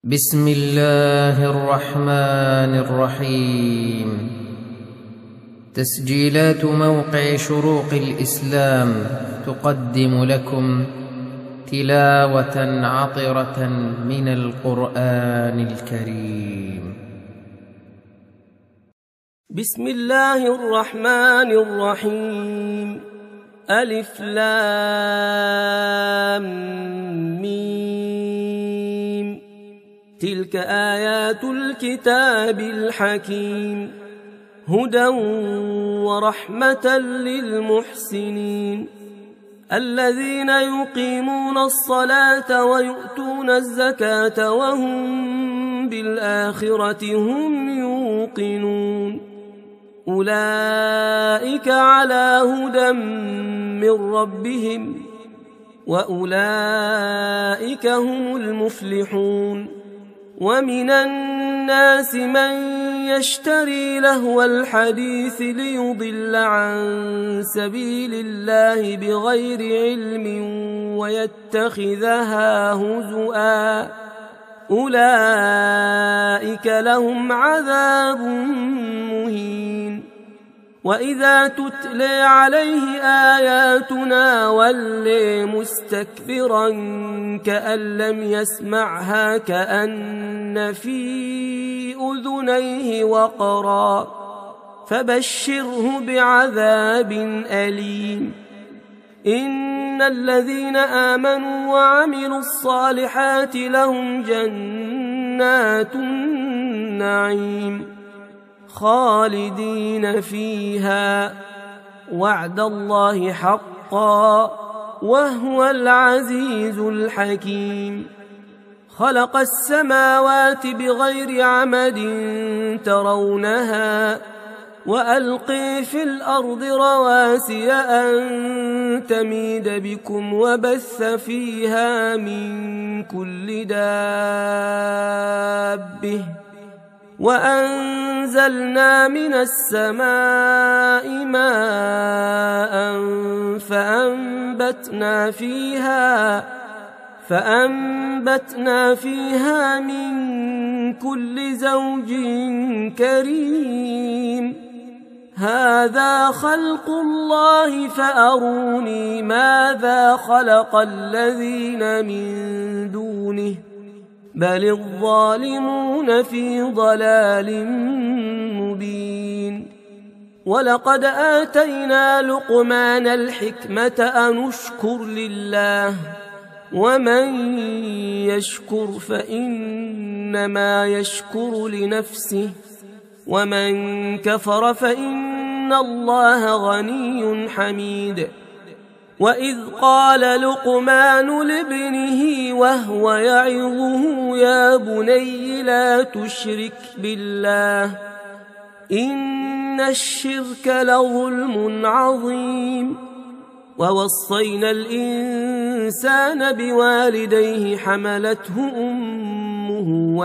بسم الله الرحمن الرحيم. تسجيلات موقع شروق الإسلام تقدم لكم تلاوة عطرة من القرآن الكريم. بسم الله الرحمن الرحيم. ألف لام ميم. تلك آيات الكتاب الحكيم، هدى ورحمة للمحسنين الذين يقيمون الصلاة ويؤتون الزكاة وهم بالآخرة هم يوقنون. أولئك على هدى من ربهم وأولئك هم المفلحون. ومن الناس من يشتري لهو الحديث ليضل عن سبيل الله بغير علم ويتخذها هزؤا، أولئك لهم عذاب مهين. وإذا تتلى عليه آياتنا ولي مستكبرا كأن لم يسمعها كأن في أذنيه وقرا، فبشره بعذاب أليم. إن الذين آمنوا وعملوا الصالحات لهم جنات النعيم خالدين فيها، وعد الله حقا وهو العزيز الحكيم. خلق السماوات بغير عمد ترونها وألقي في الأرض رواسي أن تميد بكم وبث فيها من كل دابة وأنزلنا من السماء ماء فأنبتنا فيها من كل زوج كريم. هذا خلق الله فأروني ماذا خلق الذين من دونه، بل الظالمون في ضلال مبين. ولقد آتينا لقمان الحكمة أن اشكر لله، ومن يشكر فإنما يشكر لنفسه، ومن كفر فإن الله غني حميد. وإذ قال لقمان لابنه وهو يعظه يا بني لا تشرك بالله إن الشرك لظلم عظيم. ووصينا الإنسان بوالديه حملته أمه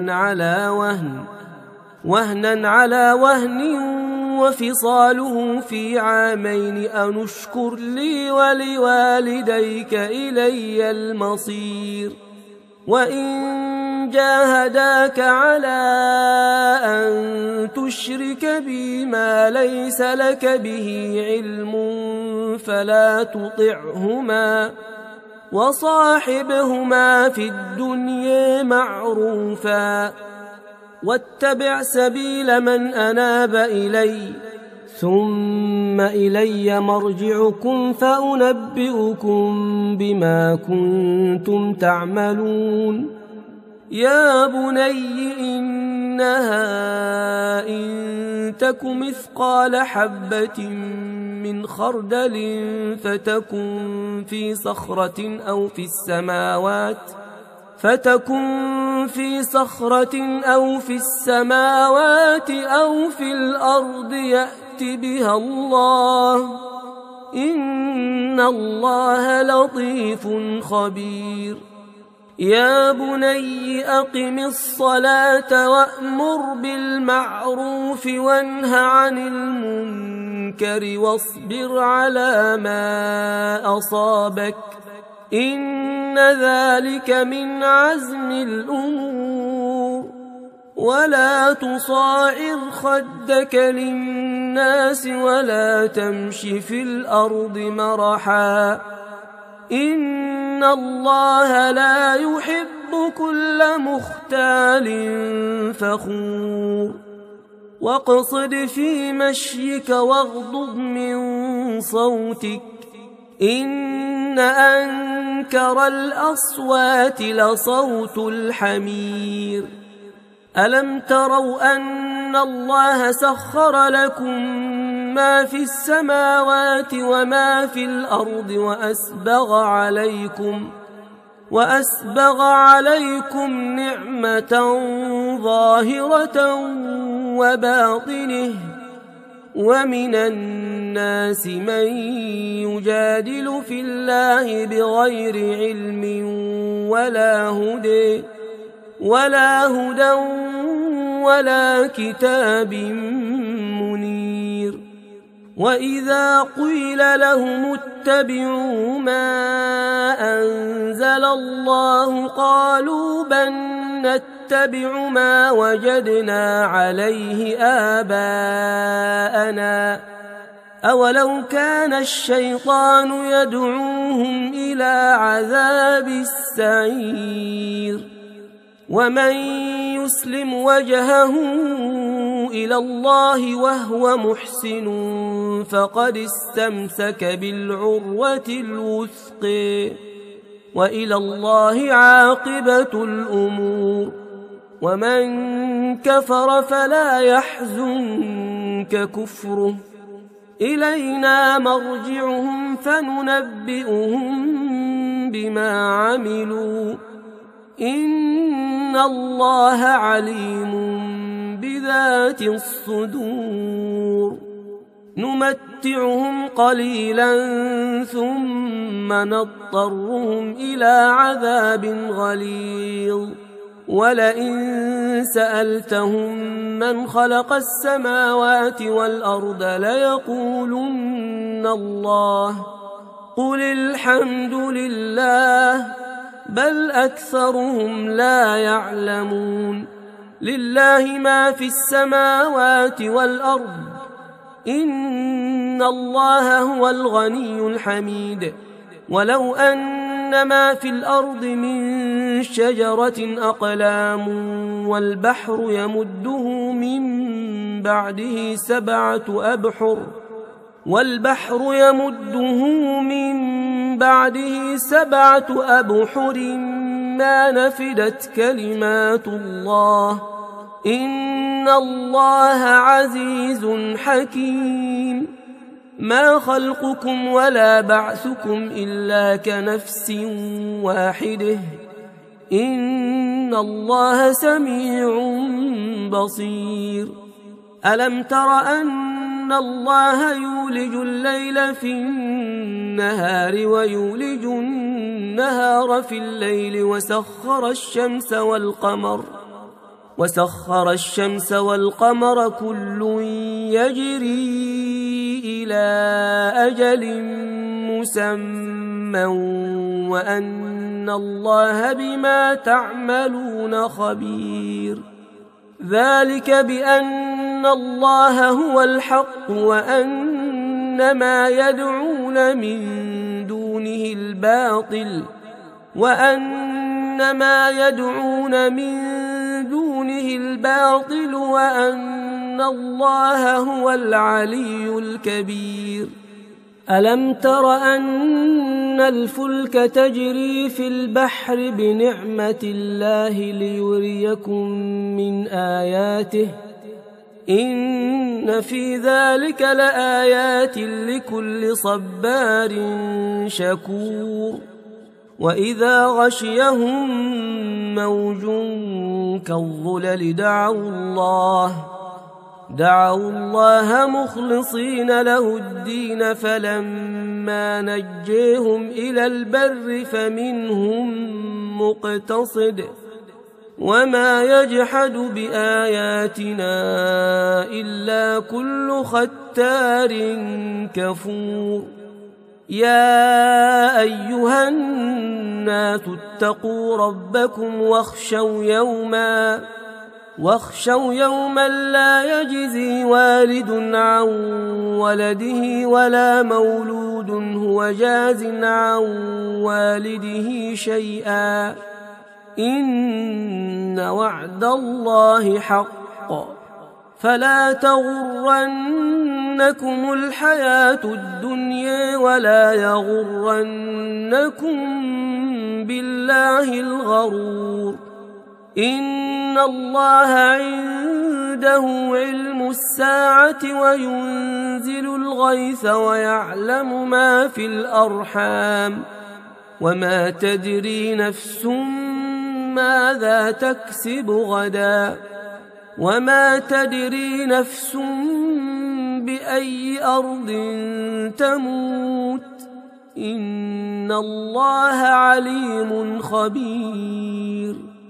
وهنا على وهن وفصاله في عامين أن اشكر لي ولوالديك إلي المصير. وإن جاهداك على أن تشرك بي ما ليس لك به علم فلا تطعهما، وصاحبهما في الدنيا معروفا، واتبع سبيل من أناب إلي، ثم إلي مرجعكم فأنبئكم بما كنتم تعملون. يا بني إنها إن تك مثقال حبة من خردل فتكن في صخرة أو في السماوات أو في الأرض يأت بها الله، إن الله لطيف خبير. يا بني أقم الصلاة وأمر بالمعروف وانه عن المنكر واصبر على ما أصابك إن ذلك من عزم الأمور. ولا تصاعر خدك للناس ولا تمش في الأرض مرحا إن الله لا يحب كل مختال فخور. واقصد في مشيك واغضض من صوتك إن أنكر الأصوات لصوت الحمير. ألم تروا أن الله سخر لكم ما في السماوات وما في الأرض وأسبغ عليكم نعمة ظاهرة وباطنه ومن الناس من يجادل في الله بغير علم ولا هدى ولا كتاب منير. وإذا قيل لهم اتبعوا ما أنزل الله قالوا بل نتبع ما وجدنا عليه آباءنا أولو كان الشيطان يدعوهم إلى عذاب السعير. ومن يسلم وجهه إلى الله وهو محسن فقد استمسك بالعروة الوثق وإلى الله عاقبة الأمور. ومن كفر فلا يحزنك كفره إلينا مرجعهم فننبئهم بما عملوا إن الله عليم بذات الصدور. نمتعهم قليلا ثم نضطرهم إلى عذاب غليظ. ولئن سألتهم من خلق السماوات والأرض ليقولن الله قل الحمد لله بل أكثرهم لا يعلمون. لله ما في السماوات والأرض إن الله هو الغني الحميد. ولو أن ما في الأرض من شجرة أقلام والبحر يمده من بعده سبعة أبحر ما نفدت كلمات الله إن الله عزيز حكيم. ما خلقكم ولا بعثكم إلا كنفس واحدة إن الله سميع بصير. ألم تر أن الله يولج الليل في النهار ويولج النهار في الليل وسخر الشمس والقمر كل يجري إلى أجل مسمى وأن الله بما تعملون خبير. ذلك بأن الله هو الحق وأن ما يدعون من دونه الباطل وأن الله هو العلي الكبير. ألم تر أن الفلك تجري في البحر بنعمة الله ليريكم من آياته إن في ذلك لآيات لكل صبار شكور. وإذا غشيهم موج كالظلل دعوا الله مخلصين له الدين فلما نجيهم إلى البر فمنهم مقتصد وما يجحد بآياتنا إلا كل ختار كفور. يا أيها الناس الناس اتقوا ربكم واخشوا يوما لا يجزي والد عن ولده ولا مولود هو جاز عن والده شيئا إن وعد الله حق فلا تغرنكم الحياة الدنيا ولا يغرنكم بالله الغرور إن الله عنده علم الساعة وينزل الغيث ويعلم ما في الأرحام وما تدري نفس ماذا تكسب غدا وما تدري نفس بأي أرض تموت إن الله عليم خبير